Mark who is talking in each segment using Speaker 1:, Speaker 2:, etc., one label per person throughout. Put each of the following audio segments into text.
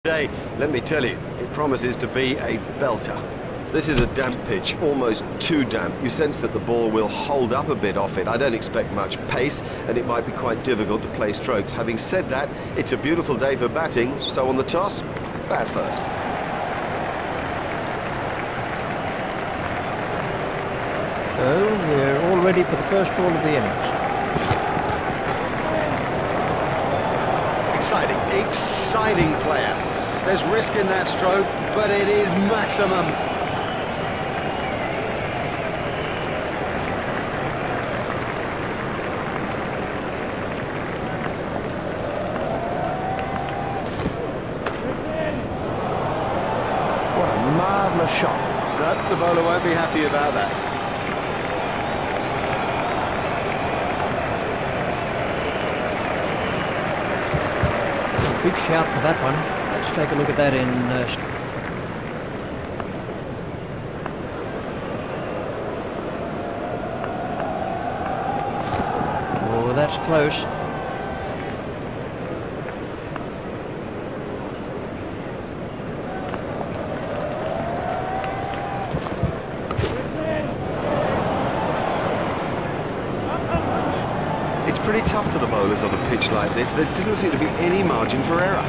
Speaker 1: Today, let me tell you, it promises to be a belter. This is a damp pitch, almost too damp. You sense that the ball will hold up a bit off it. I don't expect much pace, and it might be quite difficult to play strokes. Having said that, it's a beautiful day for batting, so on the toss, bat first.
Speaker 2: So, we're all ready for the first ball of the innings.
Speaker 1: Exciting player. There's risk in that stroke, but it is maximum.
Speaker 2: What a marvellous shot.
Speaker 1: But the bowler won't be happy about that.
Speaker 2: Big shout for that one. Let's take a look at that in... Oh, that's close.
Speaker 1: It's pretty tough for the bowlers on a pitch like this. There doesn't seem to be any margin for error.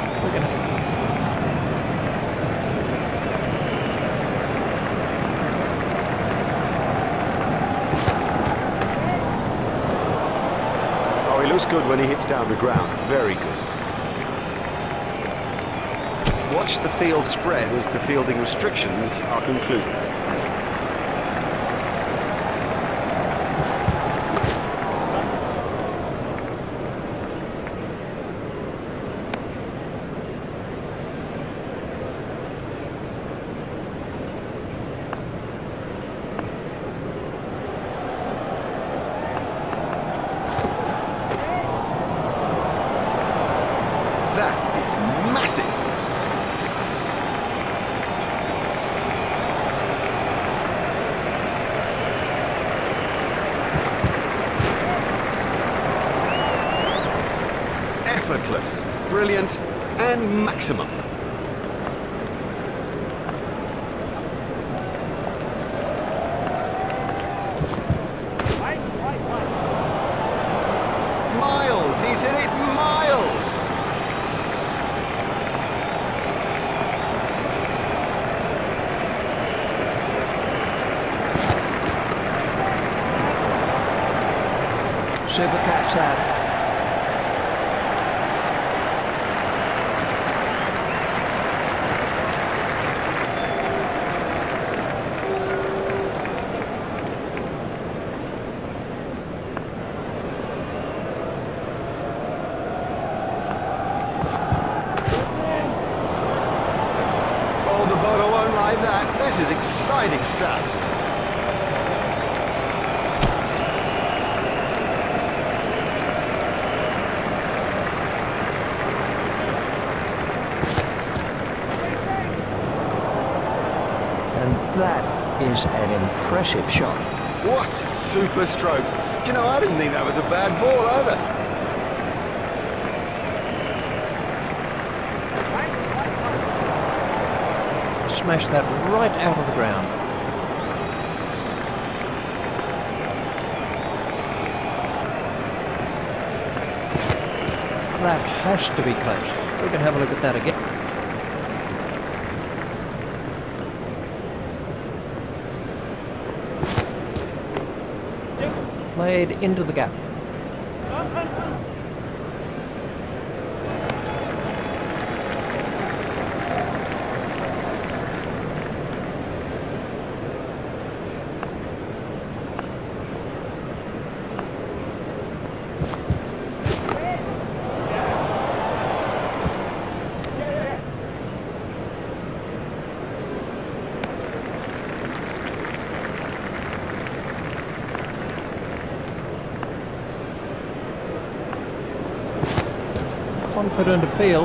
Speaker 1: Oh, he looks good when he hits down the ground. Very good. Watch the field spread as the fielding restrictions are concluded. That is massive. Effortless, brilliant, and maximum. Miles, he's hit it miles.
Speaker 2: Super catch that.
Speaker 1: Oh, the bowler won't like that. This is exciting stuff.
Speaker 2: And that is an impressive shot.
Speaker 1: What a super stroke. Do you know, I didn't think that was a bad ball either.
Speaker 2: Smash that right out of the ground. That has to be close. We can have a look at that again. Played into the gap. Confident appeal.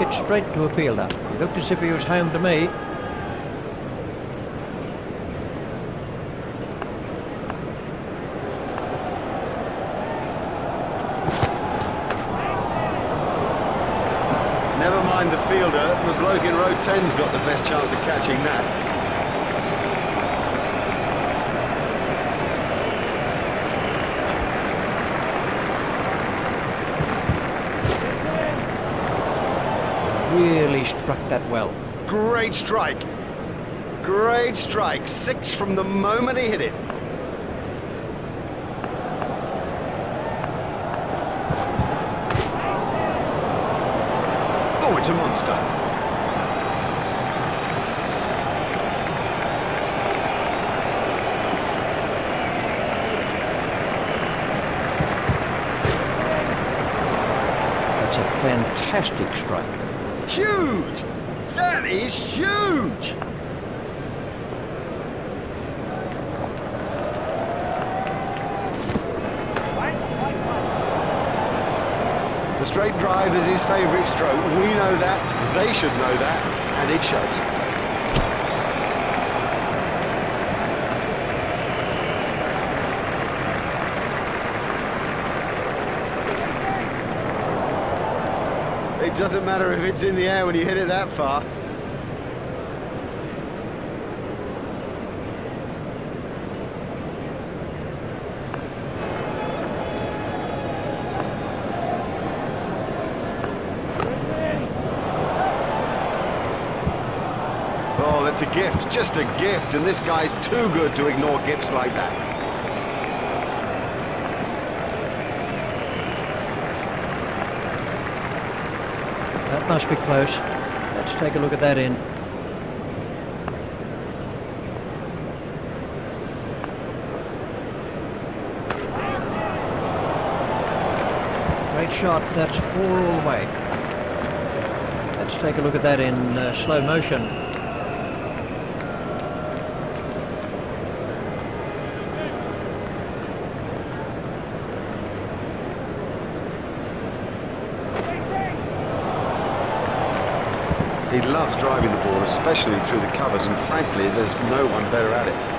Speaker 2: it straight to a fielder. He looked as if he was home to me.
Speaker 1: Never mind the fielder, the bloke in row 10's got the best chance of catching that.
Speaker 2: Really struck that well.
Speaker 1: Great strike. Great strike. 6 from the moment he hit it. Oh, it's a monster.
Speaker 2: That's a fantastic strike.
Speaker 1: Huge! That is huge! The straight drive is his favourite stroke. We know that, they should know that, and it shows. It doesn't matter if it's in the air when you hit it that far. Oh, that's a gift, just a gift, and this guy's too good to ignore gifts like that.
Speaker 2: That must be close. Let's take a look at that in. Great shot. That's 4 all the way. Let's take a look at that in slow motion.
Speaker 1: He loves driving the ball, especially through the covers, and frankly, there's no one better at it.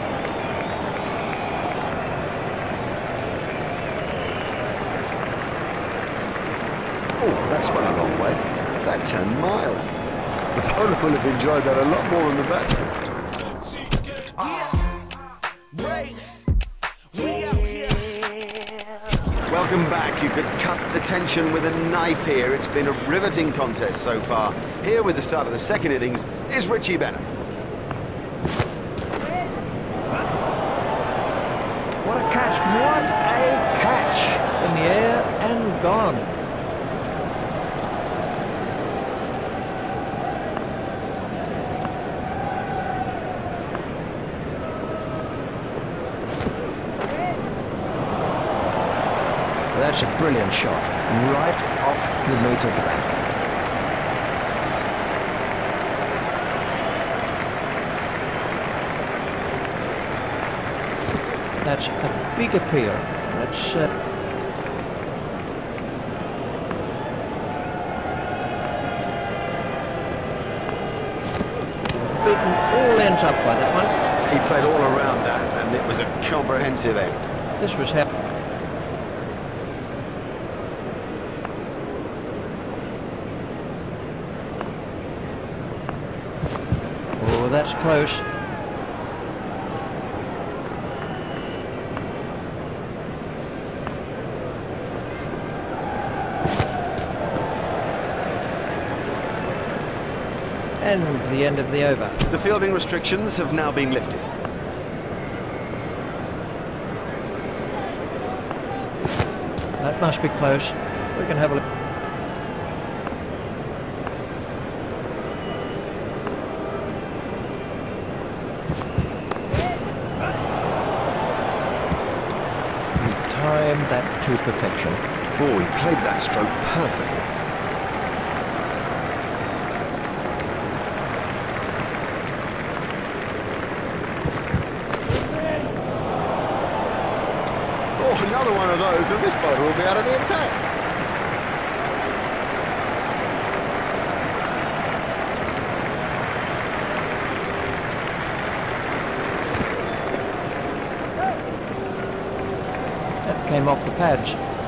Speaker 1: Oh, that's went a long way. That 10 miles. The bowler will have enjoyed that a lot more than the batsman. Welcome back. You could cut the tension with a knife here. It's been a riveting contest so far. Here with the start of the second innings is Richie Benaud.
Speaker 2: What a catch! What a catch! In the air and gone. That's a brilliant shot, right off the meat of the bat. That's a big appeal. That's beaten all ends up by that one.
Speaker 1: He played all around that, and it was a comprehensive end.
Speaker 2: This was how. Oh, that's close. And the end of the over.
Speaker 1: The fielding restrictions have now been lifted.
Speaker 2: That must be close. We can have a look. He timed that to perfection.
Speaker 1: Oh, he played that stroke perfectly. Another one of those, and this bowler will be out of the attack.
Speaker 2: came off the pads.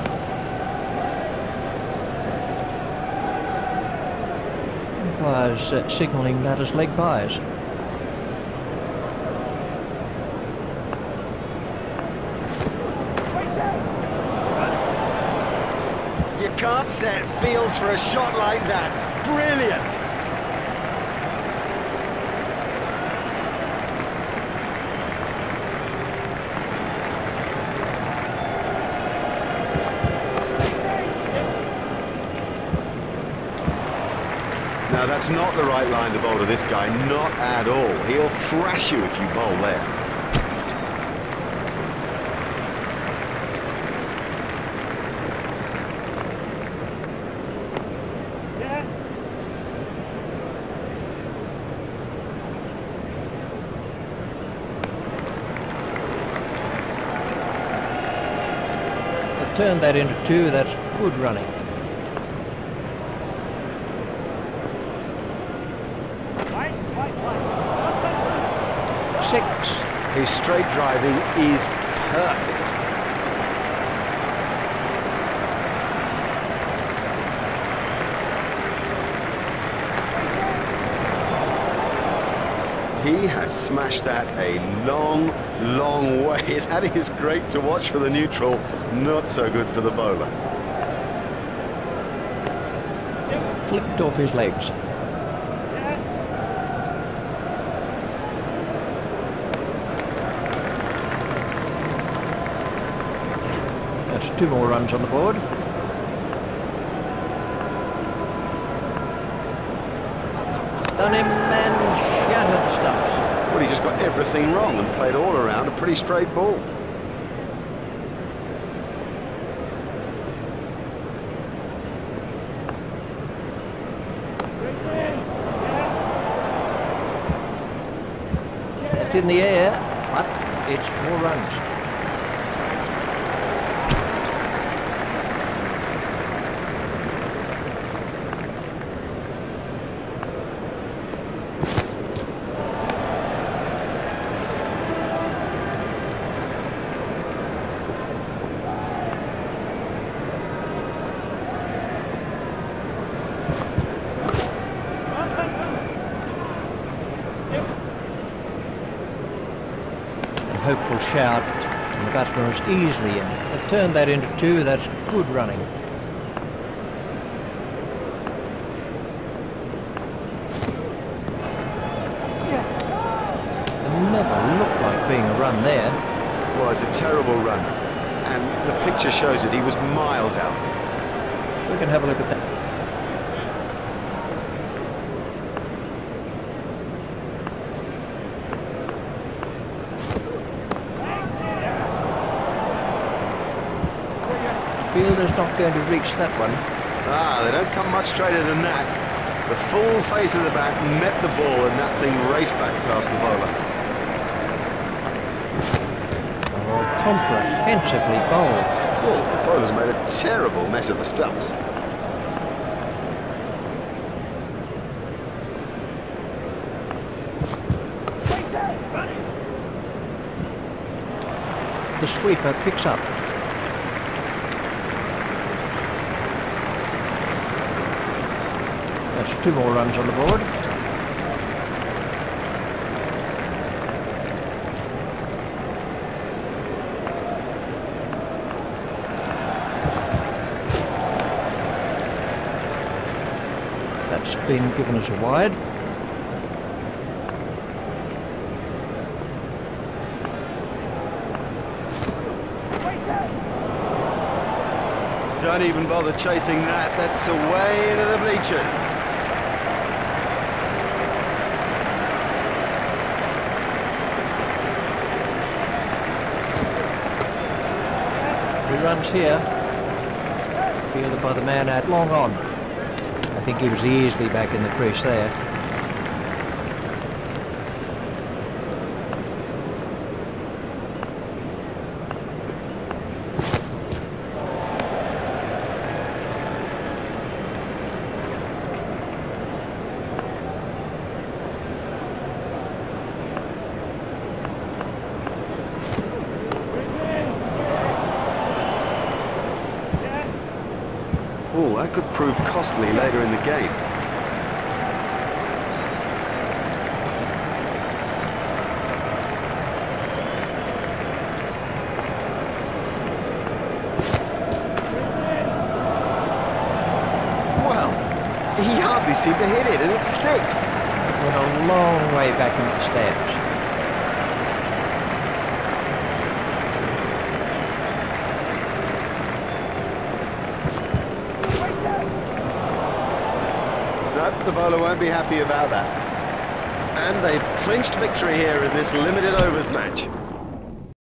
Speaker 2: Umpires signalling that as leg byes.
Speaker 1: You can't set fields for a shot like that. Brilliant! Now that's not the right line to bowl to this guy, not at all. He'll thrash you if you bowl there.
Speaker 2: Turn that into 2, that's good running. Six.
Speaker 1: His straight driving is perfect. He has smashed that a long, long way. That is great to watch for the neutral, not so good for the bowler.
Speaker 2: Flicked off his legs. That's 2 more runs on the board. Done him and shattered the stumps.
Speaker 1: Well, he just got everything wrong and played all around a pretty straight ball.
Speaker 2: It's in the air, but it's 4 runs. Hopeful shout, and the batsman was easily in. They've turned that into 2, that's good running. It never looked like being a run there.
Speaker 1: Well, it's a terrible run, and the picture shows it. He was miles out.
Speaker 2: We can have a look at that. Fielder's not going to reach that one.
Speaker 1: Ah, they don't come much straighter than that. The full face of the bat met the ball and that thing raced back past the bowler.
Speaker 2: Oh, comprehensively bowled.
Speaker 1: Well, the bowler's made a terrible mess of the stumps.
Speaker 2: The sweeper picks up. That's 2 more runs on the board. That's been given as a wide.
Speaker 1: Don't even bother chasing that. That's away into the bleachers.
Speaker 2: Runs here, fielded by the man out long on. I think he was easily back in the crease there.
Speaker 1: Oh, that could prove costly later in the game. Well, he hardly seemed to hit it, and it's 6.
Speaker 2: It went a long way back into the stands.
Speaker 1: Nope, the bowler won't be happy about that. And they've clinched victory here in this limited overs match.